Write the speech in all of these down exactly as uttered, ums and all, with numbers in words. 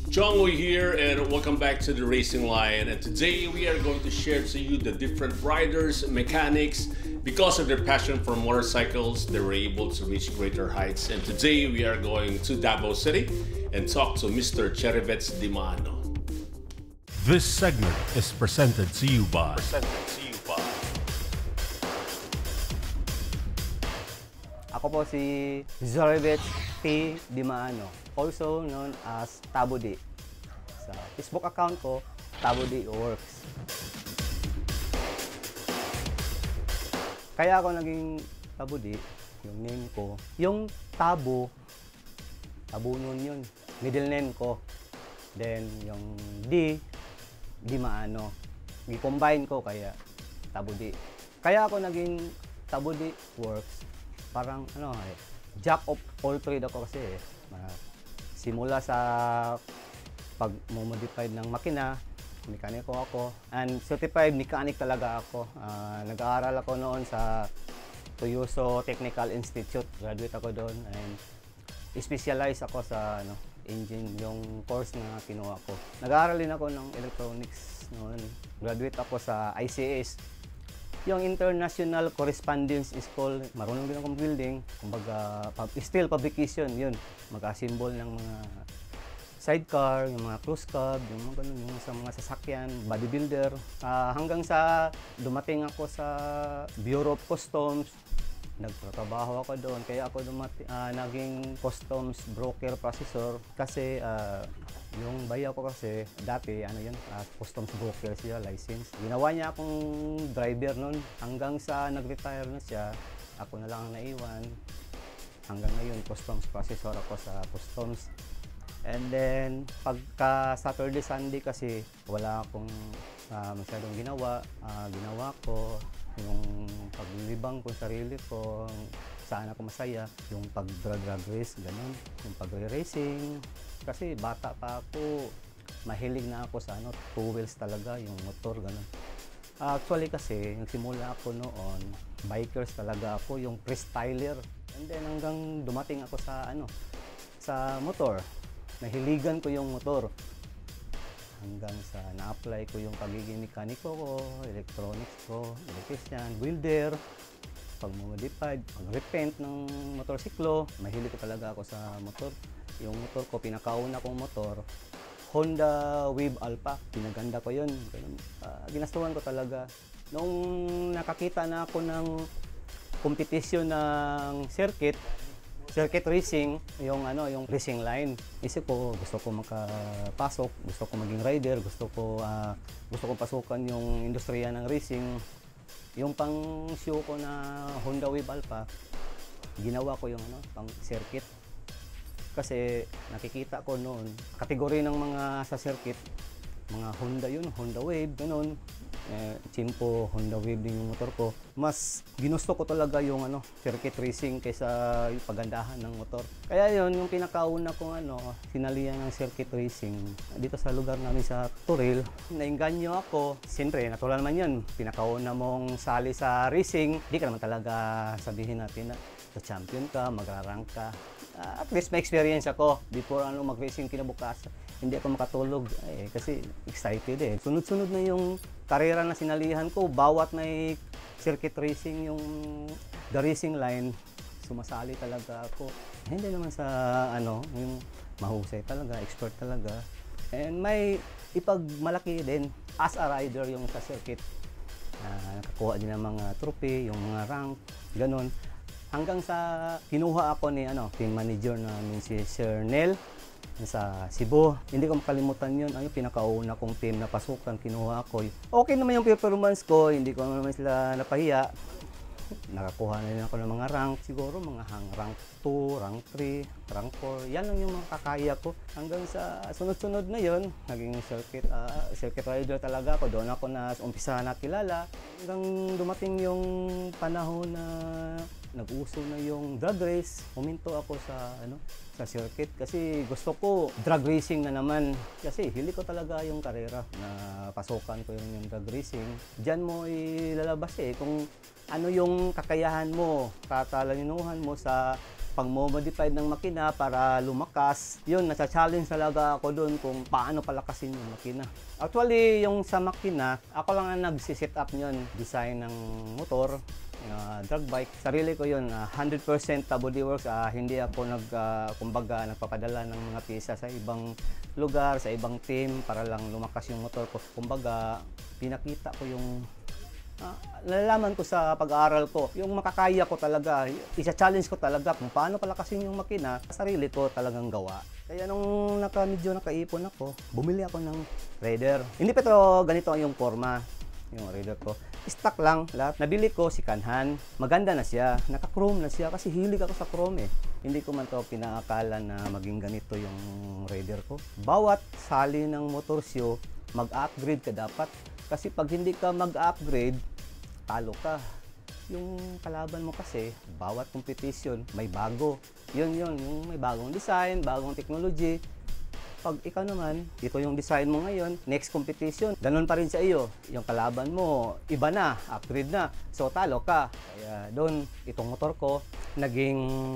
John Woo here, and welcome back to the Racing Line. And today we are going to share to you the different riders, mechanics. Because of their passion for motorcycles, they were able to reach greater heights. And today we are going to Davao City and talk to Mister Cherivets Dimano. This segment is presented to you by. Presented to you by. Ako po si Cherivets T. Dimano, also known as Tabudi. Sa Facebook account ko, Tabudi Works. Kaya ako naging Tabudi, yung name ko. Yung Tabo, Tabo nun yun, middle name ko. Then yung D, Dimano. I-combine ko kaya Tabudi. Kaya ako naging Tabudi Works. Parang ano eh, jack of all trade ako kasi eh. Simula sa pag-modified ng makina, mekaniko ako, and certified mechanic talaga ako. Uh, nag-aaral ako noon sa Tuyuso Technical Institute, graduate ako doon, and specialize ako sa ano, engine, yung course na kinuha ko. Nag-aaral din ako ng electronics noon, graduate ako sa I C S. Yung International Correspondence School, marunong din akong building, kumbaga steel fabrication, yun. Mag-assemble ng mga sidecar, yung mga cruise cab, yung mga ganun, yung sa mga sasakyan, bodybuilder. Uh, hanggang sa dumating ako sa Bureau of Customs, nagtatrabaho ako doon, kaya ako dumati, uh, naging customs broker processor kasi uh, yung bayaw ko kasi dati ano yun, uh, customs broker siya, license. Ginawa niya akong driver noon hanggang sa nag-retire na siya, ako na lang ang naiwan. Hanggang ngayon customs processor ako sa customs. And then pagka Saturday Sunday kasi wala akong uh, masyadong ginawa, uh, ginawa ko yung paglilibang ko sarili ko, saan ako masaya, yung pag-drag race, ganun, yung pagre-racing. Kasi bata pa ako, mahilig na ako sa ano, two wheels talaga, yung motor, ganun. Uh, actually kasi, nagsimula ako noon, bikers talaga ako, yung freestyler. And then hanggang dumating ako sa ano, sa motor, nahiligan ko yung motor. Hanggang sa na-apply ko yung pagiging mekaniko ko, electronics ko, electrician, welder, pag-modified, pag-repaint ng motorsiklo. Mahilig ko talaga ako sa motor. Yung motor ko, pinakauna kong motor, Honda Wave Alpha. Pinaganda ko yun. Uh, ginastuhan ko talaga. Nung nakakita na ako ng competition ng circuit, circuit racing, yung ano, yung racing line. Isip ko, gusto ko makapasok, gusto ko maging rider, gusto ko uh, gusto ko pasukan yung industriya ng racing. Yung pang show ko na Honda Wave Alpha, ginawa ko yung ano, pang circuit. Kasi nakikita ko noon, kategory ng mga sa circuit, mga Honda yun, Honda Wave, ganun. Eh, Chimpo, Honda Wave din yung motor ko. Mas ginusto ko talaga yung ano, circuit racing kaysa yung pagandahan ng motor. Kaya yun, yung pinakauna kong ano, sinalihan ng circuit racing dito sa lugar namin sa Turil. Nainganyo ako. Siyempre, natural naman yun. Pinakauna mong sali sa racing, di ka naman talaga sabihin natin na champion ka, magra-rank ka. Uh, at least may experience ako before ano, mag-racing kinabukasan. Hindi ako makatulog eh, kasi excited eh. Sunod-sunod na yung karera na sinalihan ko. Bawat may circuit racing yung the racing line, sumasali talaga ako. Hindi naman sa ano, yung mahusay talaga, expert talaga. And may ipagmalaki din as a rider yung sa circuit. Uh, nakakuha din ng mga trophy, yung mga rank, ganun. Hanggang sa kinuha ako ni ano, team manager namin si Sir Nel sa Cebu. Hindi ko makalimutan yun. Ano, pinakauna kong team na pasukan, kinuha ako. Okay naman yung performance ko, hindi ko naman sila napahiya. Nakakuha na rin ako ng mga rank, siguro mga hang rank two, rank three, rank four. Yan lang yung mga kakaya ko. Hanggang sa sunod-sunod na yun, naging circuit, uh, circuit rider talaga ako. Doon ako na umpisa nakilala. Hanggang dumating yung panahon na nag-uso na yung drag race, huminto ako sa ano, sa circuit kasi gusto ko drag racing na naman. Kasi hili ko talaga yung karera na pasukan ko yung, yung drag racing. Diyan mo ilalabas eh kung ano yung kakayahan mo, tatalanuhan mo sa pag-modified ng makina para lumakas. Yun, nasa-challenge talaga ako doon kung paano palakasin yung makina. Actually, yung sa makina, ako lang ang nagsiset up yun. Design ng motor, uh, drag bike. Sarili ko yun, uh, one hundred percent Bodyworks. Uh, hindi ako nag, uh, kumbaga, nagpapadala ng mga pisa sa ibang lugar, sa ibang team para lang lumakas yung motor ko. Kumbaga, pinakita ko yung Uh, nalalaman ko sa pag-aaral ko, yung makakaya ko talaga, isa-challenge ko talaga kung paano palakasin yung makina, sarili ko talagang gawa. Kaya nung naka, medyo nakaipon ako, bumili ako ng Raider. Hindi pa ito ganito yung forma, yung Raider ko. Stock lang, lahat. Nabili ko si Kanhan, maganda na siya, naka-chrome na siya kasi hilig ako sa chrome eh. Hindi ko man to pinaakala na maging ganito yung Raider ko. Bawat sali ng motor show, mag-upgrade ka dapat. Kasi pag hindi ka mag-upgrade, talo ka. Yung kalaban mo kasi, bawat competition, may bago. Yun yun, yung may bagong design, bagong technology. Pag ikaw naman, ito yung design mo ngayon, next competition, ganun pa rin sa iyo. Yung kalaban mo, iba na, upgrade na. So, talo ka. Kaya doon, itong motor ko, naging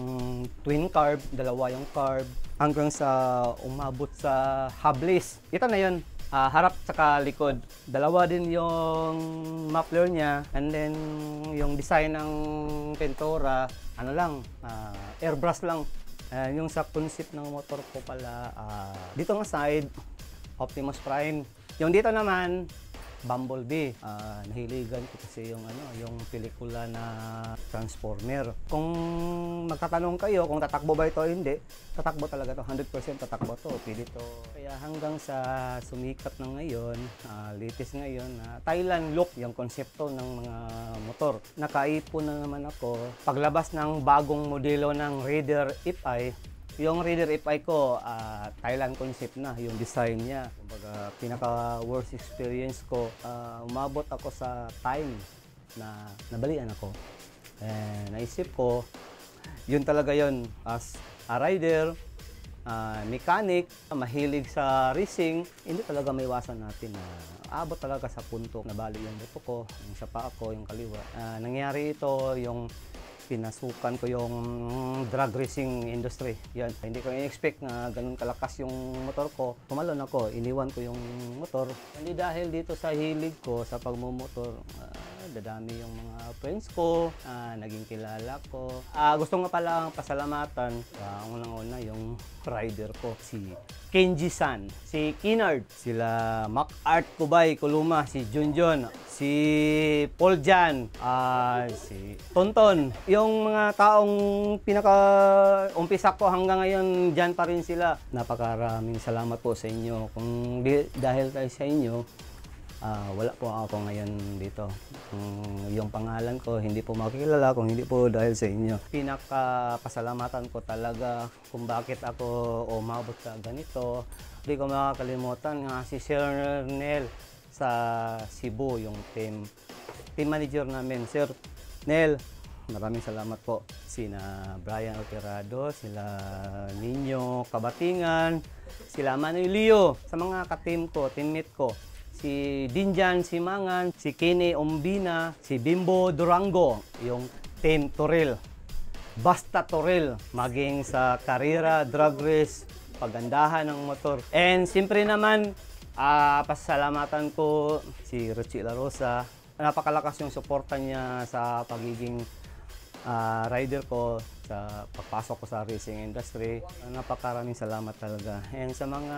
twin carb, dalawa yung carb, hanggang sa umabot sa hubless. Ito na yun. Uh, harap saka likod. Dalawa din yung muffler niya, and then yung design ng Pentora, ano lang, uh, airbrush lang. Uh, yung sa concept ng motor ko pala, uh, dito nga side, Optimus Prime. Yung dito naman, Bumblebee. Uh, nahiligan ko kasi yung ano, yung pelikula na Transformer. Kung magtatanong kayo kung tatakbo ba ito o hindi, tatakbo talaga to, one hundred percent tatakbo to, pili to. Kaya hanggang sa sumikat na ngayon, uh, latest ngayon, uh, Thailand look yung konsepto ng mga motor. Nakaipon na naman ako. Paglabas ng bagong modelo ng Raider F I, yung Raider F I ko, uh, Thailand concept na, yung design niya. Kumbaga, pinaka-worst experience ko, uh, umabot ako sa time na nabalian ako. And naisip ko, yun talaga yun. As a rider, uh, mechanic, mahilig sa racing, hindi talaga maiwasan natin na abot talaga sa punto na bali yung buto ko, yung sa paa ko, yung kaliwa. Uh, nangyari ito, yung pinasukan ko yung drag racing industry. Yan, hindi ko i-expect na ganun kalakas yung motor ko. Tumalon ako, iniwan ko yung motor. Hindi dahil dito sa hilig ko sa pagmumotor, uh, dadami yung mga friends ko, uh, naging kilala ko. Uh, gusto nga pala pasalamatan, uh, unang-una yung rider ko, si Kenji-san, si Kinard, sila Mac Art Kubay, Kuluma, si Junjun, si Paul Jan, uh, si Tonton. Yung mga taong pinaka-umpisa ko hanggang ngayon, dyan pa rin sila. Napakaraming salamat po sa inyo. Kung di, dahil tayo sa inyo, Uh, wala po ako ngayon dito. Um, yung pangalan ko, hindi po makikilala kung hindi po dahil sa inyo. Pinaka-pasalamatan ko talaga kung bakit ako umabot sa ganito. Hindi ko makakalimutan nga si Sir Nel sa Cebu, yung team, team manager namin. Sir Nel, maraming salamat po. Sina Brian Oterado, sila Nino Kabatingan, sila Manuel Leo, sa mga ka-team ko, teammate ko. Si Dinjan Simangan, si Kenny Ombina, si Bimbo Durango, yung Team Toril. Basta Toril, maging sa karera, drag race, pagandahan ng motor. And siyempre naman, uh, pasalamatan ko si Richie La Rosa. Napakalakas yung suporta niya sa pagiging uh, rider ko, sa pagpasok ko sa racing industry. Napakaraming salamat talaga. And sa mga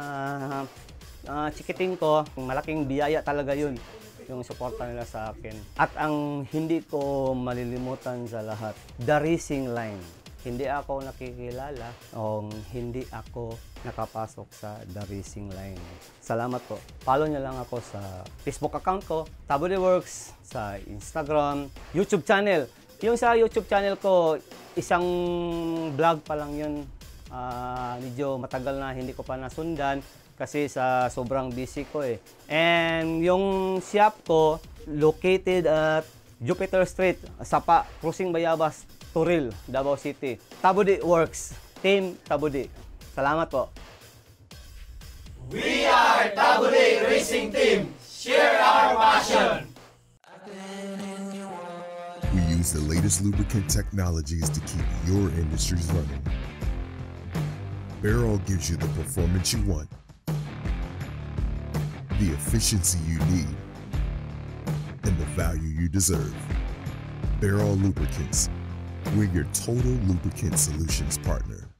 uh, chikiting ko, malaking biyaya talaga yun, yung suporta nila sa akin. At ang hindi ko malilimutan sa lahat, the racing line. Hindi ako nakikilala o hindi ako nakapasok sa the racing line. Salamat po. Follow niyo lang ako sa Facebook account ko, Bodyworks, sa Instagram, YouTube channel. Yung sa YouTube channel ko, isang vlog pa lang yun. Uh, medyo matagal na hindi ko pa nasundan kasi sa sobrang busy ko eh. And yung shop ko, located at Jupiter Street, Sapa, Cruising Bayabas, Toril, Davao City. Bodyworks, Team Body. Salamat po. We are Body Racing Team. Share our passion. We use use the latest lubricant technologies to keep your industries running. Berol gives you the performance you want, the efficiency you need, and the value you deserve. Berol Lubricants, we're your total lubricant solutions partner.